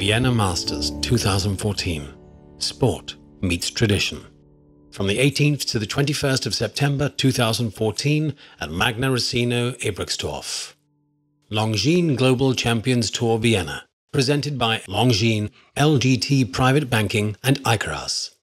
Vienna Masters 2014. Sport meets tradition. From the 18th to the 21st of September 2014 at Magna Racino, Ebruxtorf. Longines Global Champions Tour Vienna, presented by Longines, LGCT Private Banking and Icaras.